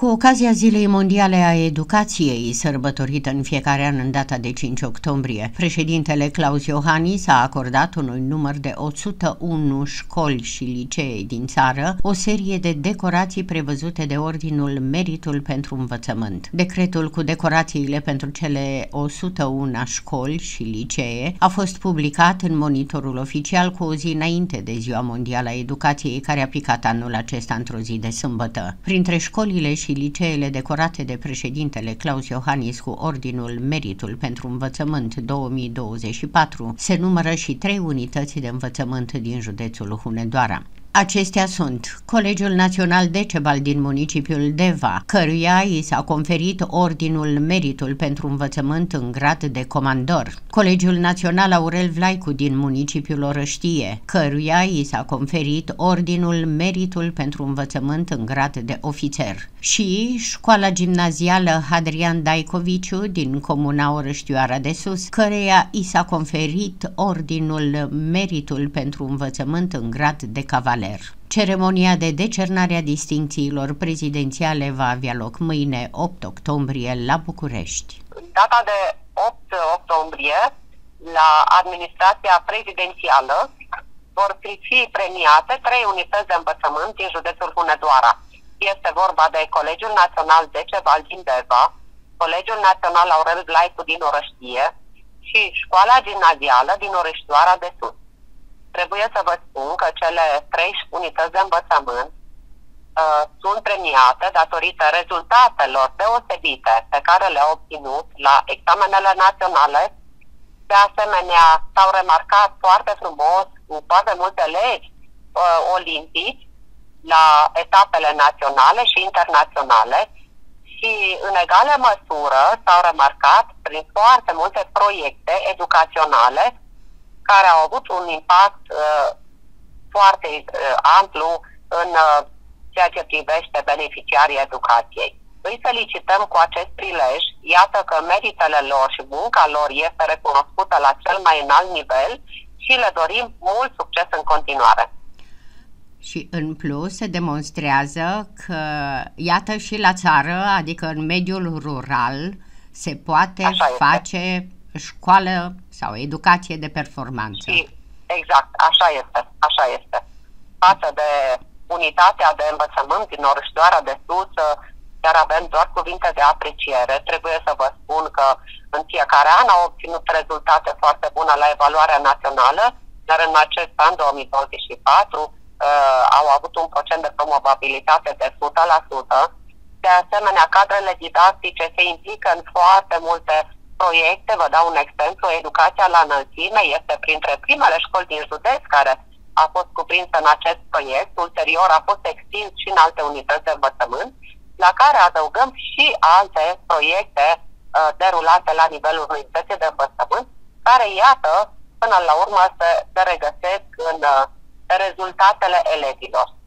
Cu ocazia Zilei Mondiale a Educației, sărbătorită în fiecare an în data de 5 octombrie, președintele Klaus Iohannis a acordat unui număr de 101 școli și licee din țară o serie de decorații prevăzute de Ordinul Meritul pentru Învățământ. Decretul cu decorațiile pentru cele 101 școli și licee a fost publicat în Monitorul Oficial cu o zi înainte de Ziua Mondială a Educației, care a picat anul acesta într-o zi de sâmbătă. Printre școlile și liceele decorate de președintele Klaus Iohannis cu Ordinul Meritul pentru Învățământ 2024 se numără și 3 unități de învățământ din județul Hunedoara. Acestea sunt Colegiul Național Decebal din municipiul Deva, căruia i s-a conferit Ordinul Meritul pentru Învățământ în grad de comandor; Colegiul Național Aurel Vlaicu din municipiul Orăștie, căruia i s-a conferit Ordinul Meritul pentru Învățământ în grad de ofițer; și Școala Gimnazială Hadrian Daicoviciu din comuna Orăștioara de Sus, căreia i s-a conferit Ordinul Meritul pentru Învățământ în grad de cavaler. Ceremonia de decernare a distincțiilor prezidențiale va avea loc mâine, 8 octombrie, la București. Data de 8 octombrie, la administrația prezidențială, vor fi premiate 3 unități de învățământ din județul Hunedoara. Este vorba de Colegiul Național Decebal din Deva, Colegiul Național Aurel Vlaicu din Orăștie și Școala Gimnazială din Orăștioara de Sus. Trebuie să vă spun că cele 3 unități de învățământ sunt premiate datorită rezultatelor deosebite pe care le-au obținut la examenele naționale. De asemenea, s-au remarcat foarte frumos cu foarte multe elevi olimpici la etapele naționale și internaționale și, în egală măsură, s-au remarcat prin foarte multe proiecte educaționale care au avut un impact foarte amplu în ceea ce privește beneficiarii educației. Îi felicităm cu acest prilej, iată că meritele lor și munca lor este recunoscută la cel mai înalt nivel și le dorim mult succes în continuare. Și în plus se demonstrează că, iată, și la țară, adică în mediul rural, se poate face școală sau educație de performanță. Și, exact, așa este. Față de unitatea de învățământ din Orăștioara de Sus, chiar avem doar cuvinte de apreciere. Trebuie să vă spun că în fiecare an au obținut rezultate foarte bune la evaluarea națională, dar în acest an 2024 au avut un procent de promovabilitate de 100%. De asemenea, cadrele didactice se implică în foarte multe proiecte. Vă dau un exemplu: Educația la înălțime este printre primele școli din județ care a fost cuprinsă în acest proiect. Ulterior a fost extins și în alte unități de învățământ, la care adăugăm și alte proiecte derulate la nivelul unității de învățământ, care, iată, până la urmă se regăsesc în rezultatele elevilor.